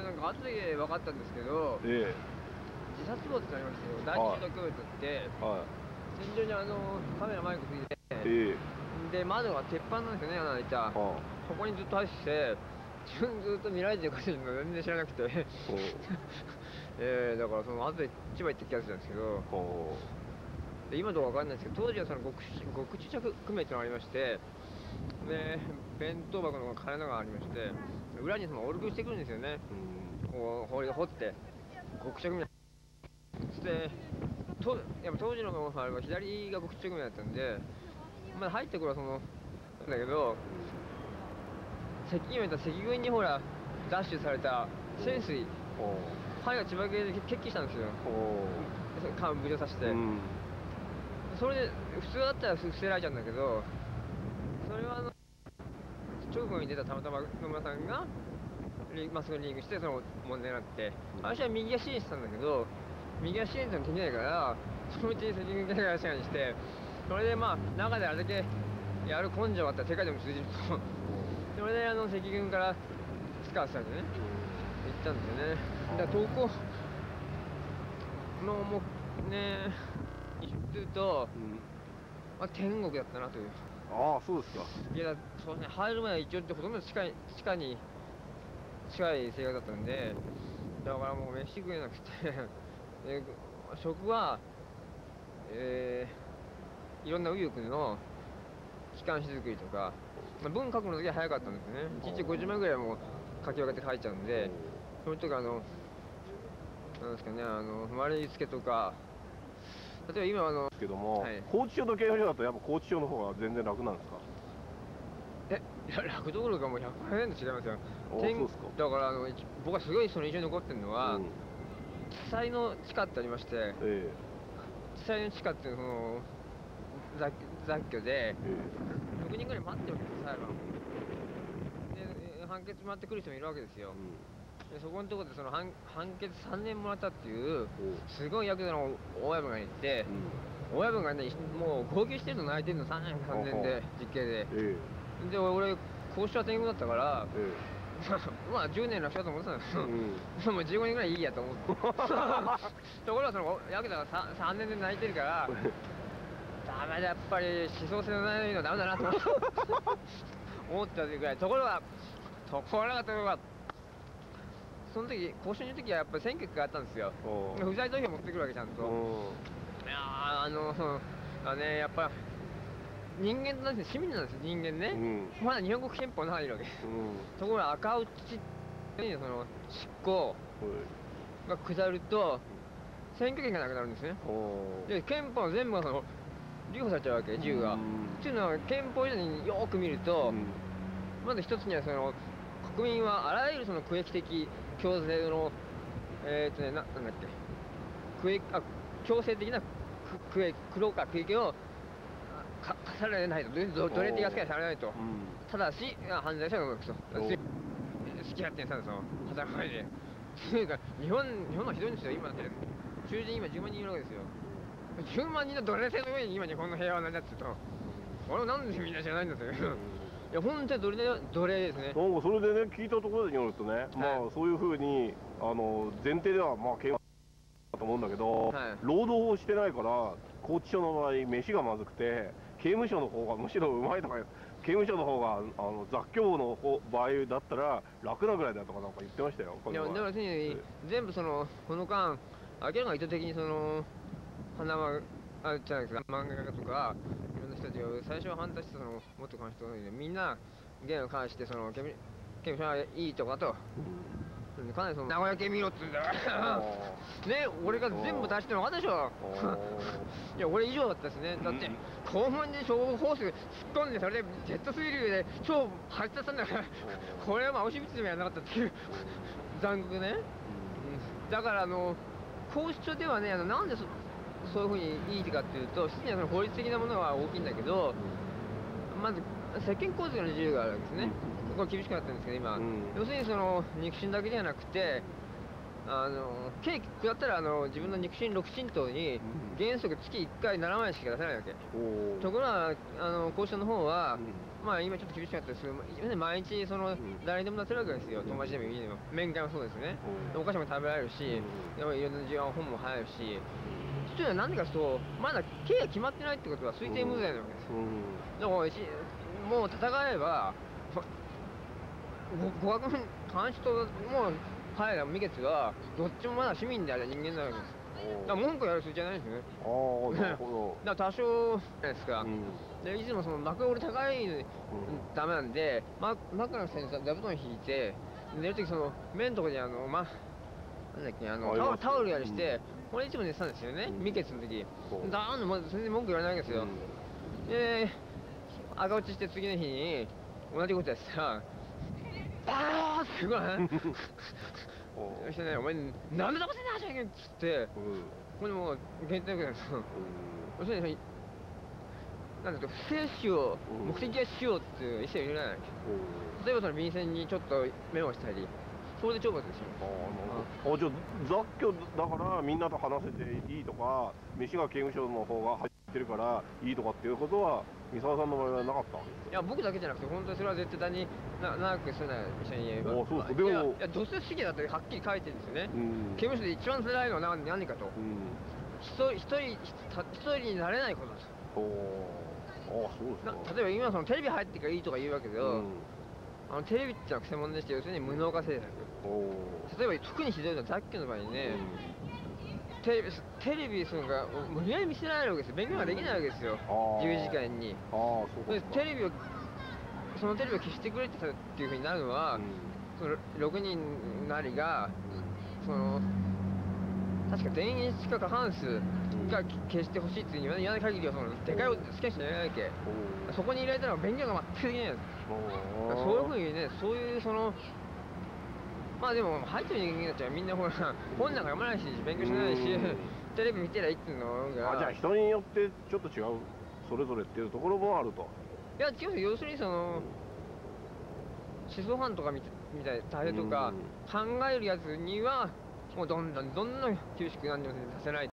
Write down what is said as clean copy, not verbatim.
なんか後で分かったんですけど、 え自殺没になりましたよ。第二中学部って、 は天井にカメラマイクついて、 い。 で、窓が鉄板なんですよね、穴開いた。 はそこにずっと入ってて、自分ずっと見られてるかっていうの全然知らなくて。だからその後で千葉行って気がするんですけど、で今どうかわかんないですけど、当時はその極地着組っていうのがありまして、で、弁当箱の金のがありまして、裏にそのオルクしてくるんですよね。こう、掘って、極地着組。で、やっぱ当時のあれは左が極地着組だったんで、まだ入ってくるはだけど、今言った赤軍にほら、ダッシュされた潜水、肺が千葉県で決起したんですよ。幹部上させて。それで、普通だったら伏せられちゃうんだけど、それは直後に出たたまたま野村さんが、まっすぐリングして、その問題になって、私は右足支援してたんだけど、右足支援ってのできないから、そのうちに赤軍から足にして、それでまあ、中であれだけやる根性があったら世界でも通じると。それで赤軍からスカーされてね、行ったんですよね。だから投稿のもうね、言ってると、天国だったなという。 ああ、そうですか。 いや、そうですね、入る前は一応ってほとんど地下に近い生活だったんで、だからもう飯食えなくて食は、いろんな右翼の機関紙作りとか、文書くの時は早かったんですよね。1日50枚ぐらいもう書き分けて書いちゃうんで、それとかなんですかね、丸いつけとか、例えば今けども、 はい、 拘置所と刑務所だとやっぱ拘置所の方が全然楽なんですか？ 楽どころかもう 100% 違いますよ。 そうですか。 だから僕はすごいその印象に残ってるのは、地裁の地下ってありまして、地裁の地下っていうの雑居で、6人ぐらい待ってるわけです、裁判で、判決待ってくる人もいるわけですよ。でそこのところで判決3年もらったっていうすごいヤクザの親分がいて、親分がね、もう号泣してるの泣いてるの3年3年で実刑で、で俺交渉は天狗だったから、まあ10年楽勝だと思ってたんですよ。もう15年ぐらいいいやと思って。ところがヤクザが 3年で泣いてるから、ダメだ、やっぱり思想性のないのはダメだなと思ったぐらい。ところがその時交渉の時はやっぱり選挙区があったんですよ。不在投票持ってくるわけちゃんと。いややっぱ人間なんですよ、市民なんですよ、人間ね。まだ日本国憲法の中にいるわけ。ところが赤内執行が下ると選挙権がなくなるんですね。で憲法全部が留保されちゃうわけ、自由が。っていうのは憲法以上によく見ると、まず一つには国民はあらゆる区域的強制のなんだっけ、強制的な区域を課されないと、奴隷的扱いされないと。ただし、犯罪者が動くと。好き勝手に働かないで。というか、日本はひどいんですよ、今ね。囚人今10万人いるわけですよ。10万人の奴隷制の上に今日本の平和なんだって言うと、俺はなんでみんな知らないんだという。いや、本当に奴隷ですね。 なんかそれでね、聞いたところによるとね、まあそういうふうに、前提ではまあ刑務だと思うんだけど、労働をしてないから、拘置所の場合、飯がまずくて、刑務所の方がむしろうまいとか、刑務所の方が雑居の場合だったら楽なぐらいだとかなんか言ってましたよ。 いや、だから全部この間、明らかに意図的に花輪あるじゃないですか、漫画家とか、いろんな人たちが最初は反対してた元監視とかで、みんな、芸に関して、刑務所はいいとかと、かなり名古屋系見ろって言うんだからね、俺が全部出してるの分かったでしょ。いや、俺以上だったですね。だって、肛門に消防ホース突っ込んで、それでジェット水流で超発射したんだから、これはまあ、アウシュビッツでもやらなかったっていう残酷ね。だから、拘置所ではね、なんでそういうふうにいいかっていうと、一つには法律的なものは大きいんだけど、まず、世間構造の自由があるわけですね。これ厳しくなってるんですけど、今。要するに肉親だけじゃなくて、刑下ったら自分の肉親6親等に原則月1回7万円しか出せないわけ。ところが交渉の方は、 まあ今ちょっと厳しかったですけど、毎日その誰でも出せるわけですよ、友達でもいいでも、面会もそうですね、お菓子も食べられるし、でもいろんな時間本も入るし、というのは何でかというと、まだ刑が決まってないってことは推定無罪なわけです。だからもう戦えば、互角の監視ともう彼ら未決はどっちもまだ市民である人間なわけです。だから文句やる筋じゃないですよね。なるほど。だから多少ですか。でいつもその幕折り高いダメなんで、枕の下に座布団引いて寝るときその面のとこになんだっけタオルやりして、これいつも寝てたんですよね。未決の時。全然文句言われないわけですよ。で赤落ちして次の日に同じことやってたら。バーってすごいそしてね、お前なんで騙せなきゃいけんっつって、これもう限定だけど、そしてね、なんだと不正使用、目的はしようっていう一切言えない。例えばその便箋にちょっとメモしたり、それで懲罰ですよ。 じゃあ雑居だからみんなと話せていいとか、飯が刑務所の方が入ってるからいいとかっていうことは三沢さんの場合はなかった？ いや僕だけじゃなくて本当にそれは絶対に長くするな一緒に言えば。 そうですか。でもいや女性主義だってはっきり書いてるんですよね。刑務所で一番辛いのは何かと。一人になれないことだと。 そうですか。 例えば今そのテレビ入ってからいいとか言うわけど、テレビってのはくせ者でして、要するに無能化政策。例えば特にひどいのは雑居の場合にね、テレビそのが無理やり見せられるわけですよ。勉強ができないわけですよ、10時間に。そのテレビを消してくれてたっていうふうになるのは、その6人なりがその確か全員しか過半数が消してほしいって言わない限りはそのでかいスキャンしないわけ。そこに入れたら勉強が全くできないんです。そういうふうにね、そういうそのまあでも入ってる人間たちはみんなほら本なんか読まないし勉強しないしテレビ見てりゃいいっていうのが。 じゃあ人によってちょっと違うそれぞれっていうところもあると。 いや違う、要するにその思想犯とかみたいな大変とか考えるやつにはもうどんどん厳しく何でもさせない。